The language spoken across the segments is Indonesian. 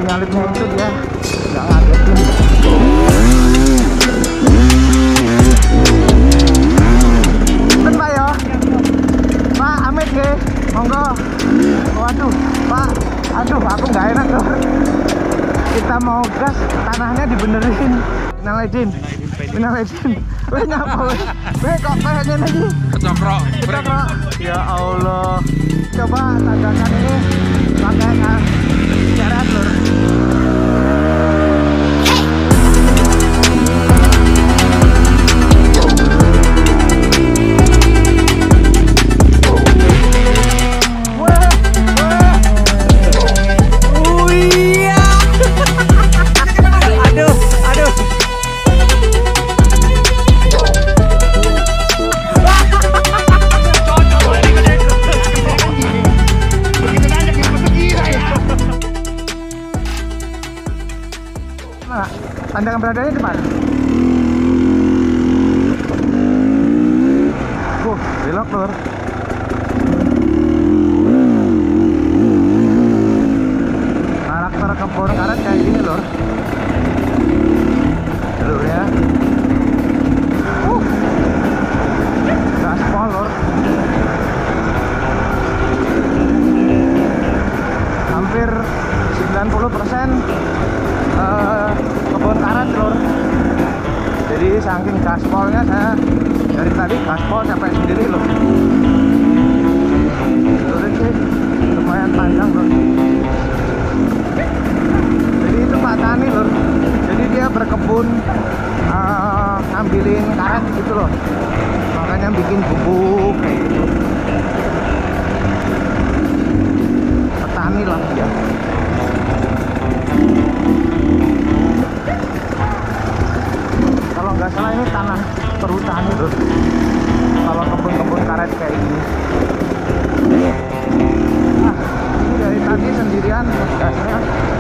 nyalipnya itu dia nggak ngagetin. Kan Pak ya? Pak, amit ke? Monggo. Waduh, Pak. Aduh, aku nggak enak tuh. Kita mau gas, tanahnya dibenerin. Minal aidin. Weh nyapa weh. Weh kok kayak gini lagi? Kecokrak. Ya Allah. Coba tandakan ini pakai jarak lur. Tandakan beradanya depan. Belok lur. Karakter kebun karet kayak gini lur. Lur ya. Gaspol lur. Hampir 90% kebun karet lur. Jadi saking gaspolnya saya dari tadi gaspol sampai sendiri loh. Lur sih lumayan panjang lur. Jadi itu Pak Tani lur. Jadi dia berkebun ngambilin karet gitu loh. Makanya bikin bubuk kayak gitu. Petani lah dia. Kalau nggak salah ini tanah perhutani loh. Kalau kebun-kebun karet kayak gini. Nah, ini dari tadi sendirian gasnya.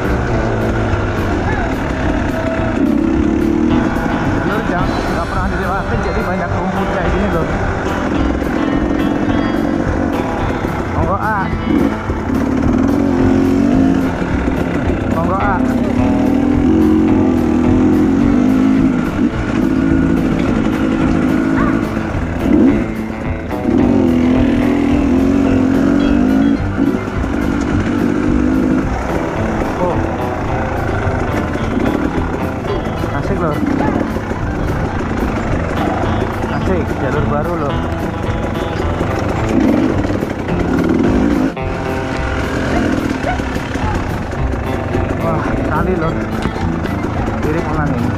Jujur nggak pernah dilewatin, jadi banyak rumput kayak gini loh. Monggo A. Monggo A. Asik, jalur baru loh. Wah, kali loh. Kiri kanan ini.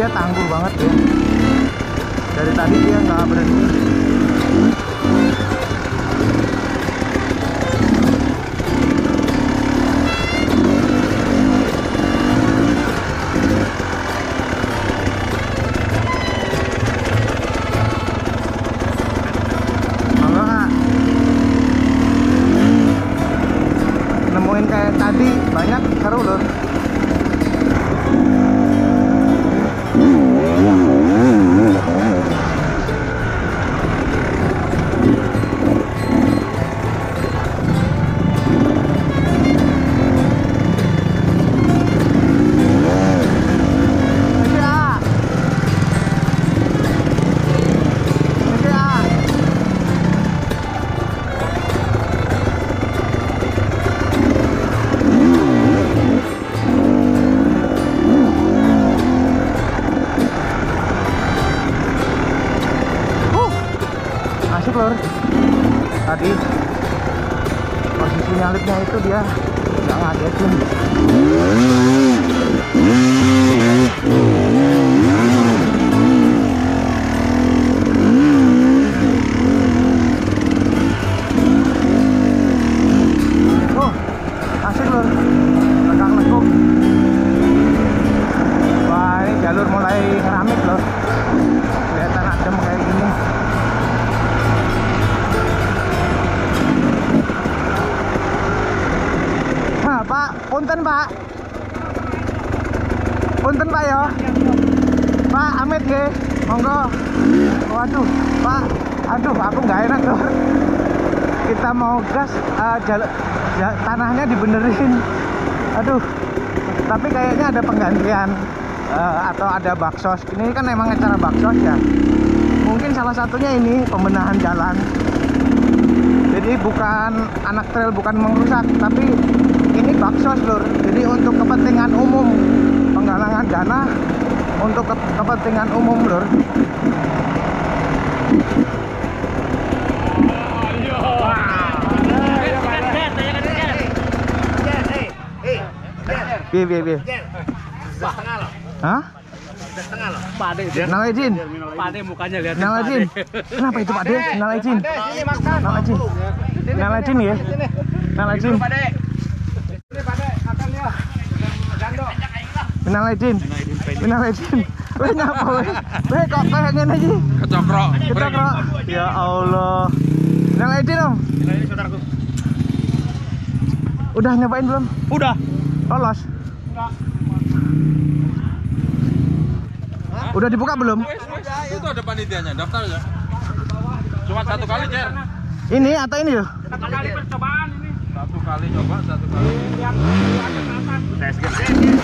dia tangguh banget ya. Dari tadi dia nggak berhenti. Nemuin kayak tadi banyak seru loh. Asik lor. Tadi posisi nyalipnya itu dia nggak ngagetin. Oh, asik lor. Lekang-lekung. Wah, ini jalur mulai keramik loh. Kelihatan adem kayak gini. Pak, punten Pak. Punten Pak ya. Pak, amit nggih. Monggo. Waduh, Pak. Aduh, aku nggak enak loh. Kita mau gas, tanahnya dibenerin. Aduh. Tapi kayaknya ada penggantian atau ada baksos. Ini kan emang acara baksos ya. Mungkin salah satunya ini pembenahan jalan. Jadi bukan anak trail, bukan merusak, tapi ini baksos lur. Jadi untuk kepentingan umum, penggalangan dana untuk kepentingan umum lur. Piye. Hah? Pade, Nal izin. Pade mukanya lihat. Nal izin. Kenapa itu Pak De? Nal izin. Nal izin. Nal izin ya. Nal izin. Minal izin. Minal izin. Weh ngapa weh? Weh kok kayak ngene iki? Kecokro. Kecokro. Ya Allah. Minal izin Om. Ini saudaraku. Udah nyobain belum? Udah. Lolos. Udah dibuka belum? Itu ada panitianya, daftar ya. Cuma satu kali, Cer. Ini atau ini loh? Satu kali percobaan ini. Satu kali coba, satu kali. Tes gas.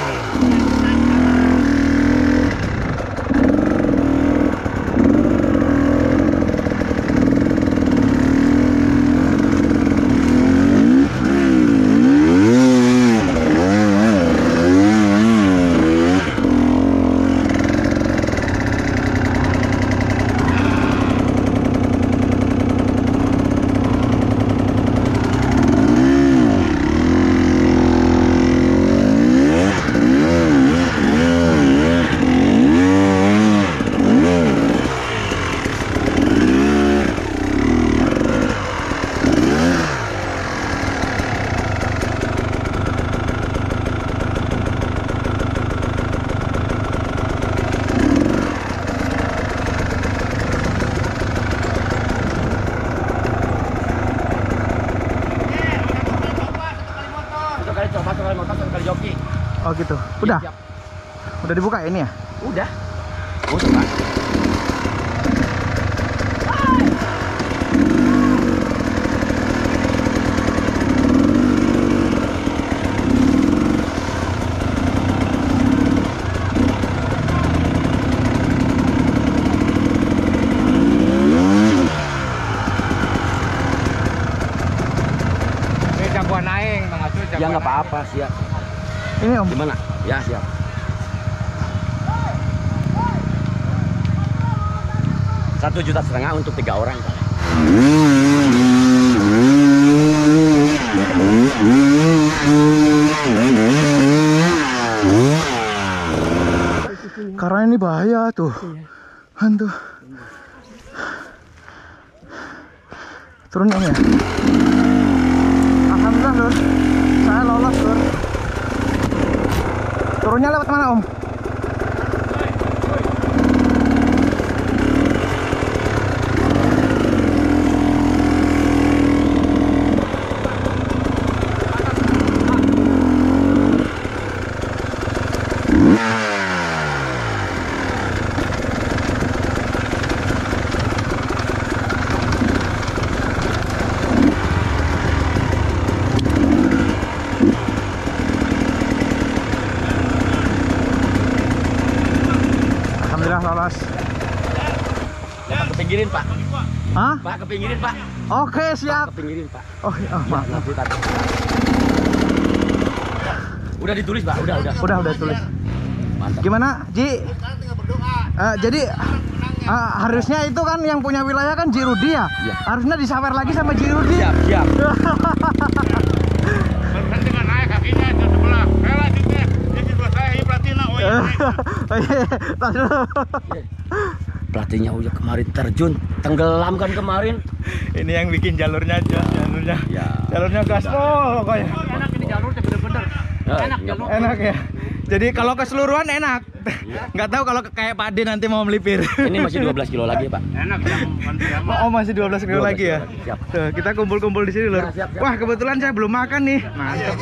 Oh gitu. Udah. Siap. Udah dibuka ya ini ya? Udah. Oh, coba. Ini jagoan naik, Bang Acu. Ya nggak apa-apa, siap. Ini Om. Gimana? Ya, siap. $1,5 juta untuk 3 orang. Karena ini bahaya tuh. Hantu. Turun Om ya. Alhamdulillah Lur, saya lolos Lur. Turunnya lewat mana Om? Lolos. Pak, kepinggirin Pak. Hah? Pak, kepinggirin Pak. Oke siap. Pak, kepinggirin Pak. Oh, maaf. Udah ditulis Pak, udah tulis. Mantap. Gimana Ji? Jadi harusnya itu kan yang punya wilayah kan Ji Rudi ya? Iya. Harusnya disawer lagi sama Ji Rudi. Siap. Berhenti dengan naik kakinya itu sebelah. Lanjutnya. Ini sebelah saya ini Platina. Oh iya. Pelatihnya udah kemarin terjun, tenggelam kan kemarin. Ini yang bikin jalurnya aja, Ya. jalurnya gaspol pokoknya. Enak ini jalurnya bener-bener. Enak jalur. Enak ya. Jadi kalau keseluruhan enak. Nggak tahu kalau kayak Pak D nanti mau melipir. Ini masih 12 kilo lagi Pak. Enak yang Oh masih 12 kilo lagi ya. Siap. Tuh, kita kumpul-kumpul di sini Lur. Ya, siap. Wah kebetulan saya belum makan nih. Mantap.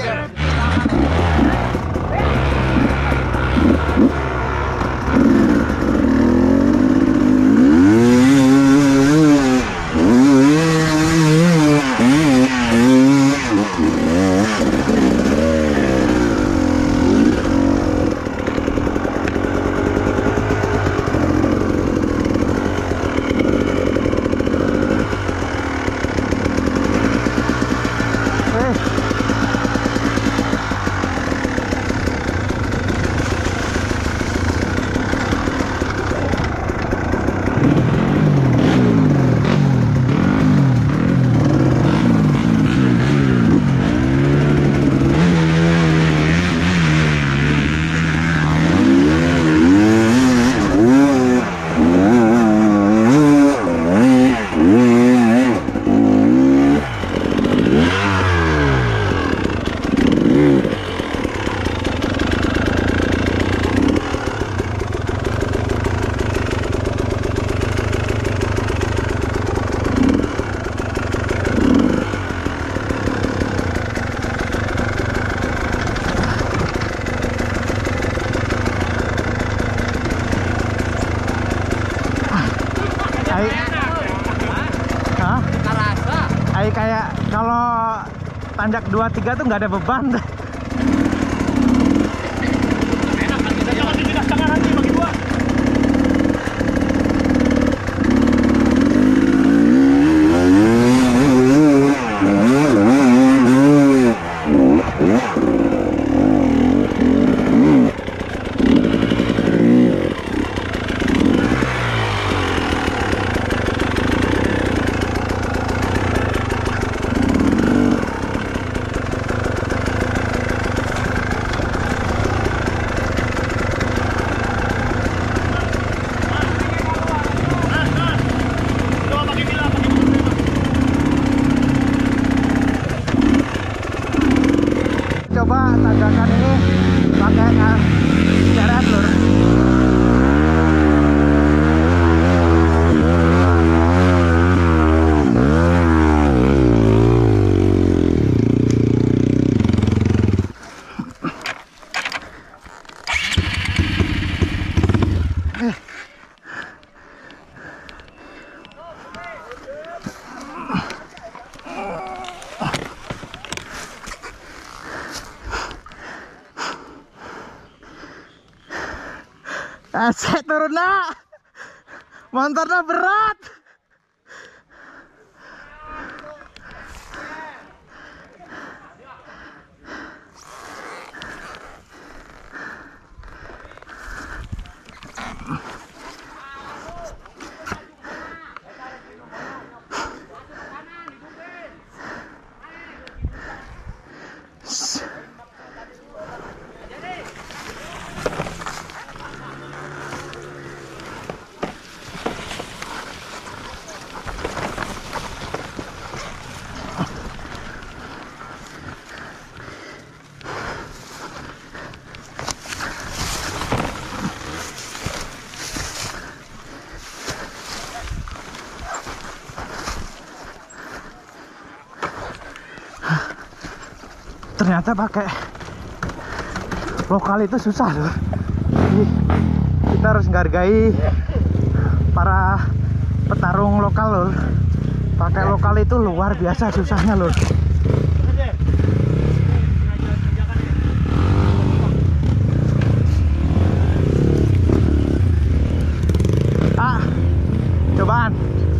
Kayak kalau tanjak 23 tuh nggak ada beban. Enak kan kita jangan di tengah nanti bagi gua. Coba tanjakan ini pakai jarak Lur. Saya turun nak, motornya berat. ternyata pakai lokal itu susah loh. Jadi kita harus menghargai para petarung lokal loh. Pakai lokal itu luar biasa susahnya loh. Cobaan.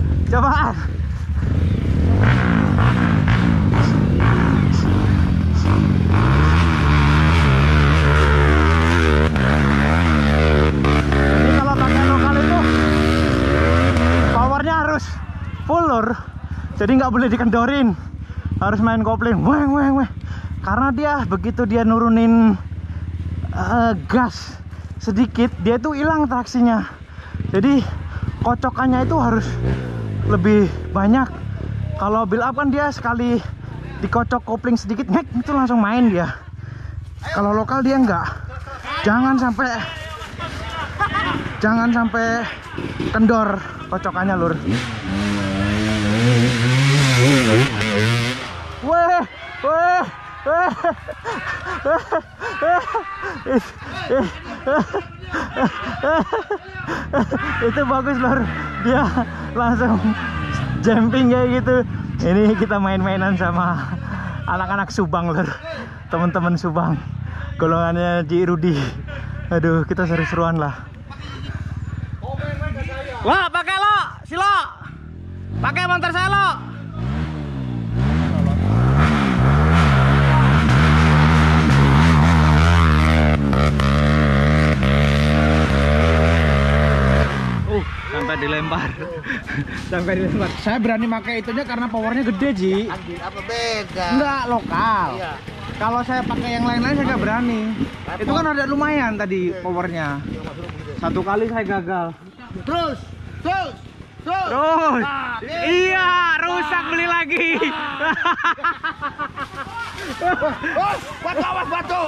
Ini kalau pakai lokal itu powernya harus full lur. Jadi nggak boleh dikendorin. Harus main kopling. Weng. Karena dia begitu dia nurunin gas sedikit, dia tuh hilang traksinya. Jadi kocokannya itu harus lebih banyak. Kalau build up kan dia sekali dikocok kopling sedikit ngek itu langsung main dia. Kalau lokal dia enggak. Jangan sampai kendor kocokannya lur. Itu bagus lor, dia langsung jumping kayak gitu. Ini kita main-mainan sama anak-anak Subang lor, teman-teman Subang, golongannya Ji Rudi. Aduh, kita seru-seruan lah. Wah, pakai lo, silo, pakai motor saya lo. Sampai dilempar. Saya berani pakai itunya karena powernya gede, Ji. Apa beda? Enggak, lokal. Iya. Kalau saya pakai yang lain-lain saya nggak berani. Itu kan ada lumayan tadi powernya. Satu kali saya gagal. Terus. Nah, iya, rusak beli lagi. Batu.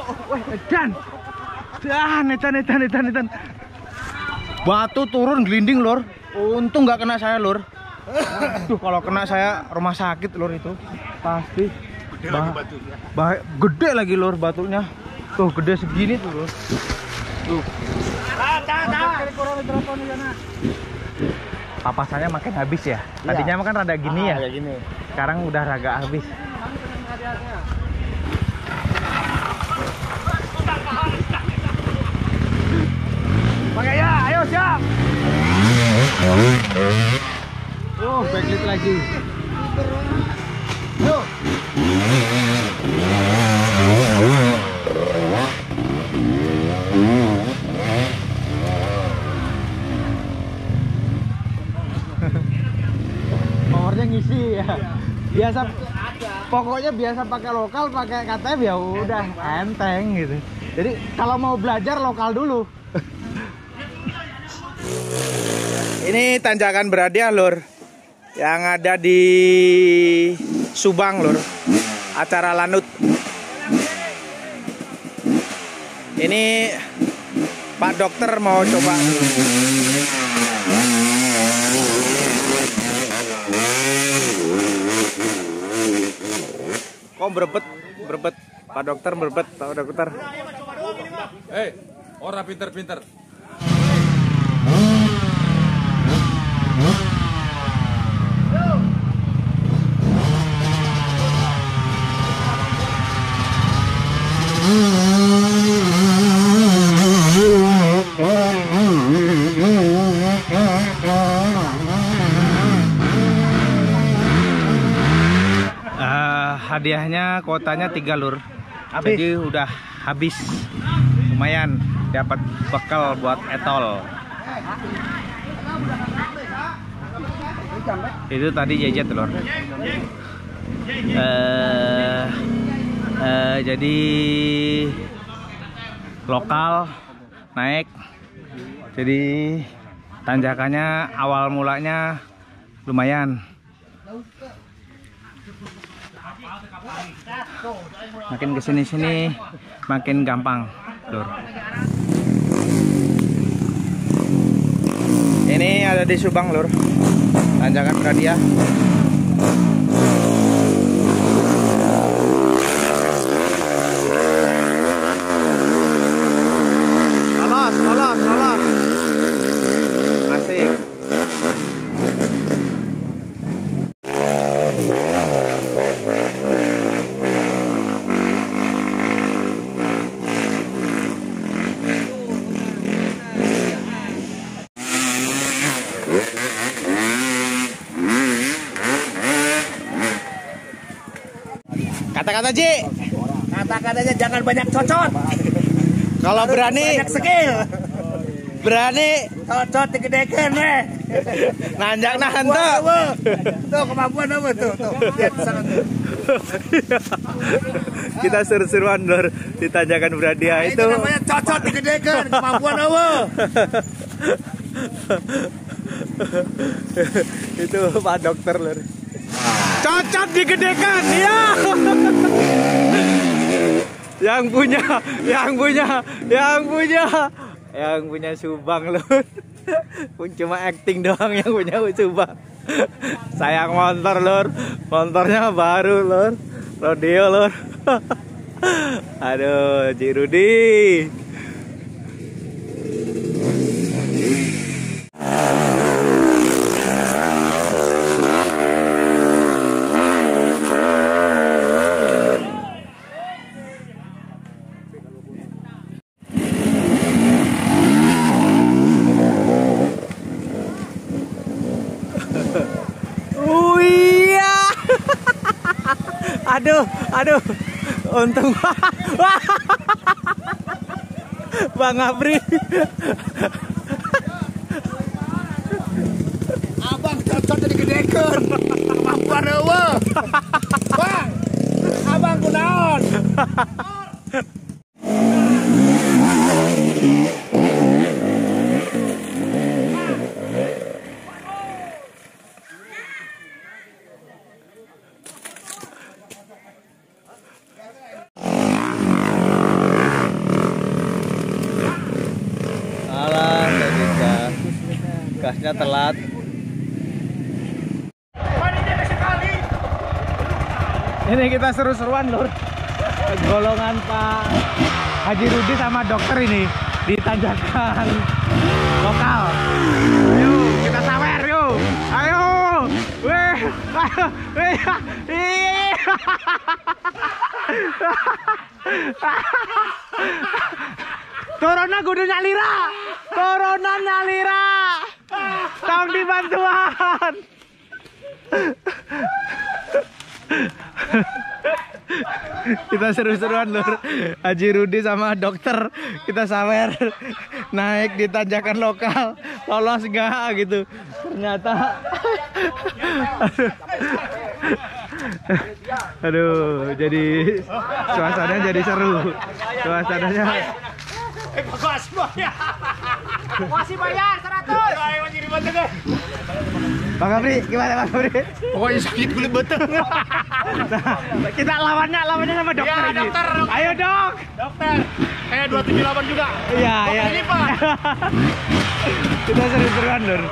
Dan. Batu turun gelinding lor. Untung nggak kena saya lor. Tuh kalau kena saya rumah sakit lor itu pasti. Gede lagi lor batunya. Tuh gede segini tuh lor. Tuh. Papasannya makin habis ya. Tadinya makan rada gini ya. Gini. Sekarang udah agak habis. Pakai ya, ayo siap. Backlit lagi. Yuk. Powernya ngisi ya. Pokoknya biasa pakai lokal, pakai KTM ya udah enteng gitu. Jadi kalau mau belajar lokal dulu. Ini tanjakan Bradia lur, yang ada di Subang lur, acara lanut. Ini Pak Dokter mau coba dulu. Kok berebet Pak Dokter berebet Pak Dokter. Orang pinter-pinter. Hadiahnya kuotanya 3 lur. Jadi udah habis. Lumayan dapat bekal buat etol. Itu tadi jajet lur. Jadi lokal naik. Jadi tanjakannya awal mulanya lumayan. Makin kesini-sini makin gampang lur. Ini ada di Subang lur, tanjakan Bradia. Kata-kata Ji. Kata-katanya jangan banyak cocot. Kalau berani, Banyak skill. berani Cocot digedekan weh. nanjak nahan tuh. Tuh kemampuan apa tuh? Tuh. Lihat sana tuh. Kita seru-seruan Lur di tanjakan Bradia Nah, itu. namanya cocot digedekan. Kemampuan apa? Itu Pak Dokter Lur. Cocot digedekan, ya. Yang punya Subang Lur. Cuma acting doang yang punya Subang. Sayang motor Lur. Motornya baru Lur. Rodeo Lur. Aduh, Ci Rudi. Iya. Aduh. Untung Bang Apri. Abang cocot digedekan. Kemampuan apa? Bang. Abang kunaon? Alah, tadi gasnya telat. Ini kita seru-seruan Lur. Golongan Pak Haji Rudi sama dokter ini di tanjakan lokal. Yuk, kita sawer yuk. Ayo. Weh. Corona kudu nyalira. Corona nyalira. Tong dibantuan. Kita seru-seruan Lur. Haji Rudi sama dokter kita sawer naik di tanjakan lokal. Lolos enggak gitu. Ternyata aduh, jadi suasananya jadi seru. Suasananya Masih bayar 100. Bang Apri, gimana Bang Apri? Pokoknya sakit kulit beteng. Nah, kita lawannya sama dokter Ya, ini. dokter. Ayo dok. Dokter. Kayak 278 juga. Iya. Ini Pak. Kita seru-seruan Lur.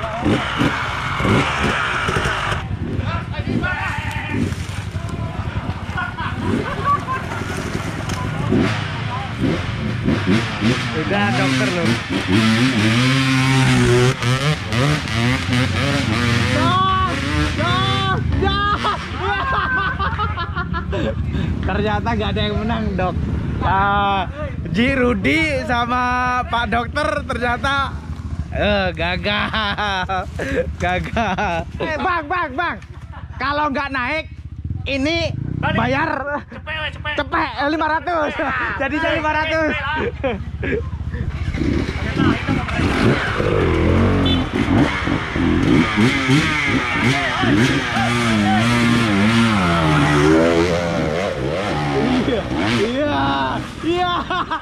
Udah dokter Lur. Ternyata gak ada yang menang dok. Ji Rudi sama Pak Dokter ternyata gagal. Bang. Kalau nggak naik ini bayar cepet 500. Jadinya 500. Iya.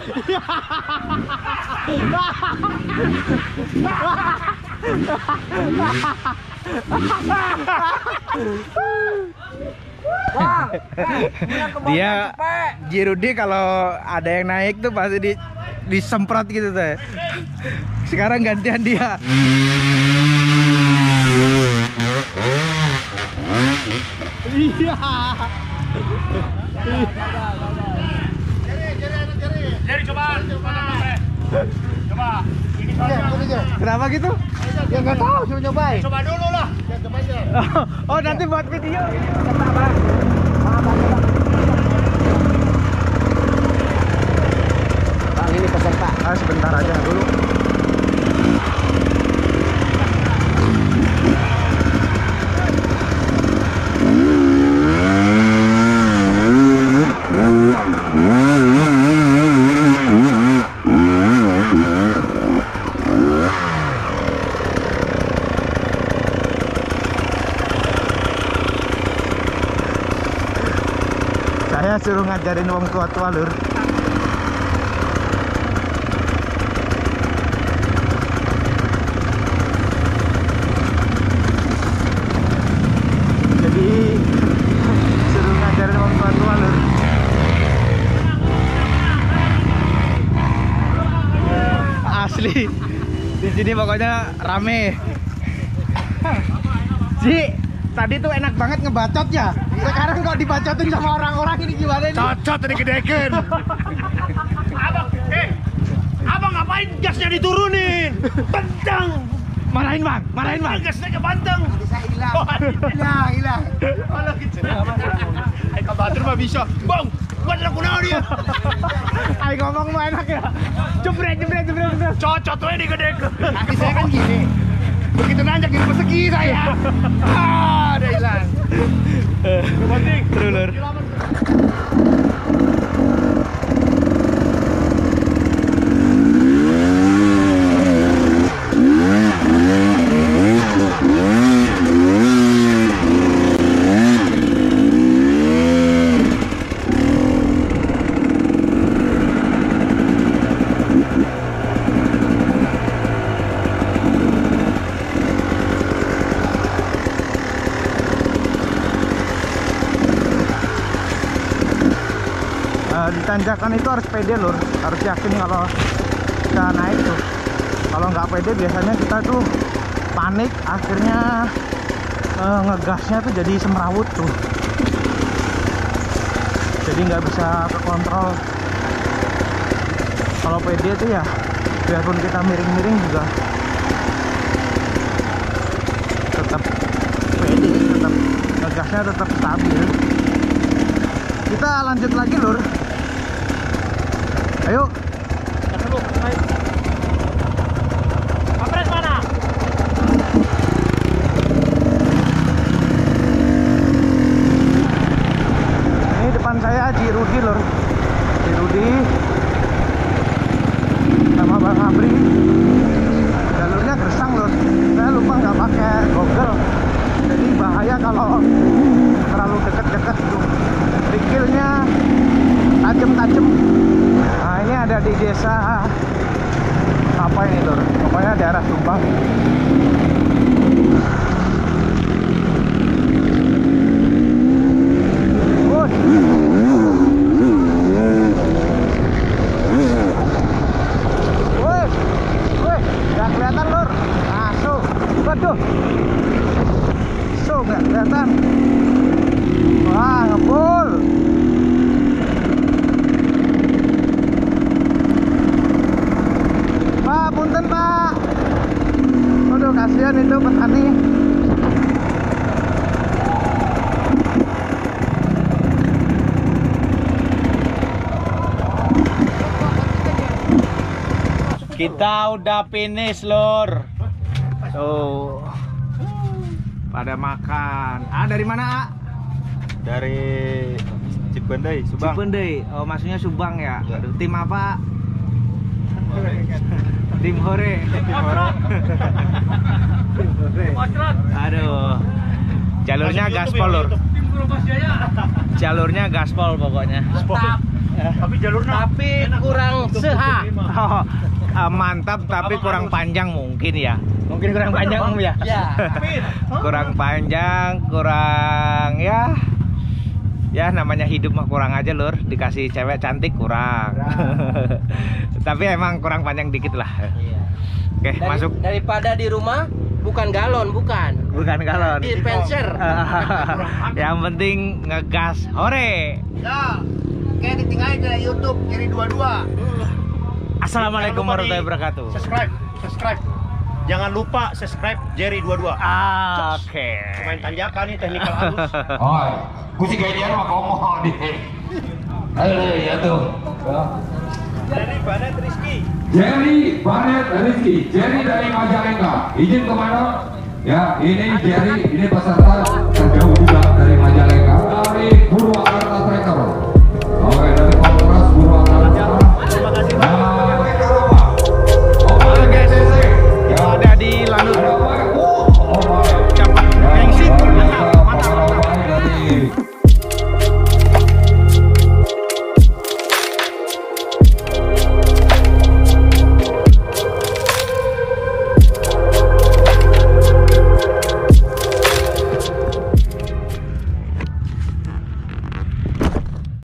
Dia Ji Rudi kalau ada yang naik tuh pasti disemprot gitu tuh. Sekarang gantian dia. Iya. Jadi coba. Coba. Ini soalnya. Kenapa gitu? Ya nggak tahu, suruh nyobain. Coba dulu lah. Oh nanti buat video. Bang, ini peserta. Sebentar aja dulu. Saya suruh ngajarin wong tua-tua lur. Jadi suruh ngajarin wong tua-tua lur. Asli di sini pokoknya rame. Ji, tadi tuh enak banget ngebacot ya. Sekarang kok dibacotin sama orang-orang ini gimana nih? Cocot tadi gedekeun. Abang ngapain gasnya diturunin? Tendang. Marahin bang, marahin bang. Gasnya kebanteng. Bisa hilang. Hilang. Alah gitu. Ayo ke Batur mah bisa. Bang, gua ada kunaon dia. Ayo ngomong mah enak ya. Jebret. Cocot we digedekeun. Kaki saya kan gini. Begitu nanjak jadi persegi saya. Ada hilang. Penting. Terus lur. Di tanjakan itu harus pede lur, harus yakin kalau kita naik tuh. Kalau nggak pede biasanya kita tuh panik, akhirnya ngegasnya tuh jadi semrawut tuh, jadi nggak bisa terkontrol. Kalau pede tuh ya biarpun kita miring-miring juga tetap pede, tetap ngegasnya tetap stabil. Kita lanjut lagi lur. Ayo. Papres mana? Ini depan saya Ji Rudi lur. Ji Rudi sama Bang Abri. Jalurnya gersang lur. Saya lupa nggak pakai Google. Jadi bahaya kalau terlalu deket-deket tuh. Trikilnya tajam-tajam. Nah ini ada di desa apa ini lur? Pokoknya daerah Subang. Woi, nggak kelihatan lur. Nah, waduh, nggak kelihatan. Wah, ngebul. Pak, punten Pak. Waduh, kasihan itu petani. Kita udah finish lur. Tuh, pada makan. Dari mana A? Dari Cipendei, Subang. Cipendei. Oh, maksudnya Subang ya. Aduh, tim apa? Tim Hore. Aduh. Jalurnya gaspol lur. Jalurnya gaspol pokoknya. Tapi jalurnya Kurang sehat. Mantap tapi kurang panjang mungkin ya. Mungkin kurang panjang Om ya. Kurang panjang, kurang ya. Ya namanya hidup mah kurang aja lur. Dikasih cewek cantik kurang. Tapi emang kurang panjang dikit lah. Oke, masuk. Daripada di rumah bukan galon, bukan galon. Dispenser. Yang penting ngegas. Hore. Ya, kayak ditinggalin ke YouTube jadi 22. Assalamualaikum warahmatullahi wabarakatuh. Subscribe. Jangan lupa subscribe Jerry 22. Oke. Main tanjakan nih teknikal halus. Oh, kucing kayak dia mah komo di. Ayo ya tuh. Jerry Banet Rizky. Jerry Banet Rizky, Jerry dari Majalengka. Izin kemana? Ya, ini Jerry, ini peserta terjauh juga dari Majalengka, dari Purwakarta